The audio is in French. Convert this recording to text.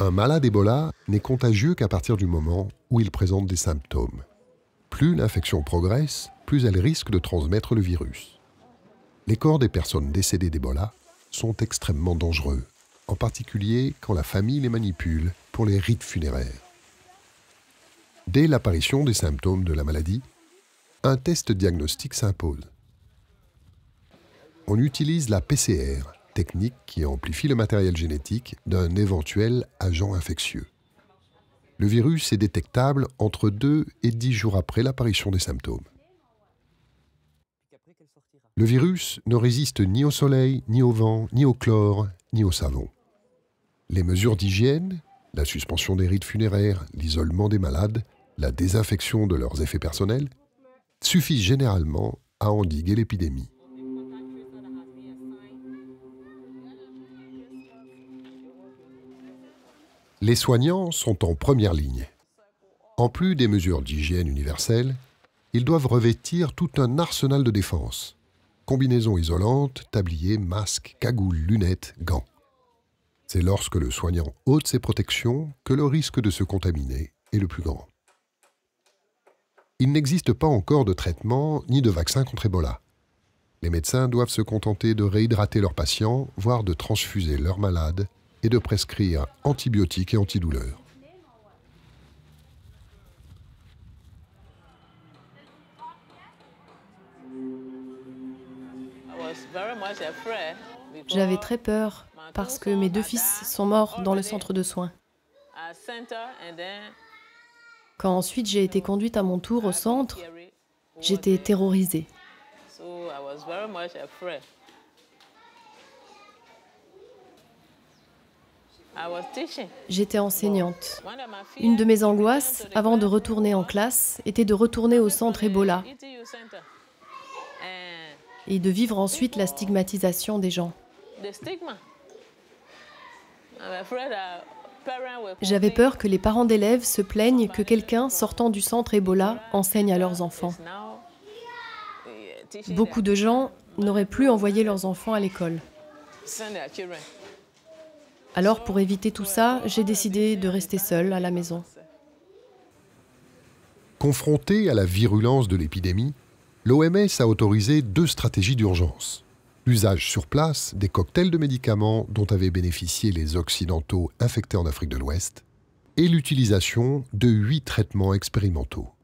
Un malade Ebola n'est contagieux qu'à partir du moment où il présente des symptômes. Plus l'infection progresse, plus elle risque de transmettre le virus. Les corps des personnes décédées d'Ebola sont extrêmement dangereux, en particulier quand la famille les manipule pour les rites funéraires. Dès l'apparition des symptômes de la maladie, un test diagnostique s'impose. On utilise la PCR, technique qui amplifie le matériel génétique d'un éventuel agent infectieux. Le virus est détectable entre 2 et 10 jours après l'apparition des symptômes. Le virus ne résiste ni au soleil, ni au vent, ni au chlore, ni au savon. Les mesures d'hygiène, la suspension des rites funéraires, l'isolement des malades, la désinfection de leurs effets personnels, suffisent généralement à endiguer l'épidémie. Les soignants sont en première ligne. En plus des mesures d'hygiène universelles, ils doivent revêtir tout un arsenal de défense. Combinaisons isolantes, tabliers, masques, cagoules, lunettes, gants. C'est lorsque le soignant ôte ses protections que le risque de se contaminer est le plus grand. Il n'existe pas encore de traitement ni de vaccin contre Ebola. Les médecins doivent se contenter de réhydrater leurs patients, voire de transfuser leurs malades et de prescrire antibiotiques et antidouleurs. J'avais très peur parce que mes 2 fils sont morts dans le centre de soins. Quand ensuite j'ai été conduite à mon tour au centre, j'étais terrorisée. J'étais enseignante. Une de mes angoisses, avant de retourner en classe, était de retourner au centre Ebola et de vivre ensuite la stigmatisation des gens. J'avais peur que les parents d'élèves se plaignent que quelqu'un sortant du centre Ebola enseigne à leurs enfants. Beaucoup de gens n'auraient plus envoyé leurs enfants à l'école. Alors, pour éviter tout ça, j'ai décidé de rester seule à la maison. Confrontée à la virulence de l'épidémie, l'OMS a autorisé 2 stratégies d'urgence. L'usage sur place des cocktails de médicaments dont avaient bénéficié les Occidentaux infectés en Afrique de l'Ouest et l'utilisation de 8 traitements expérimentaux.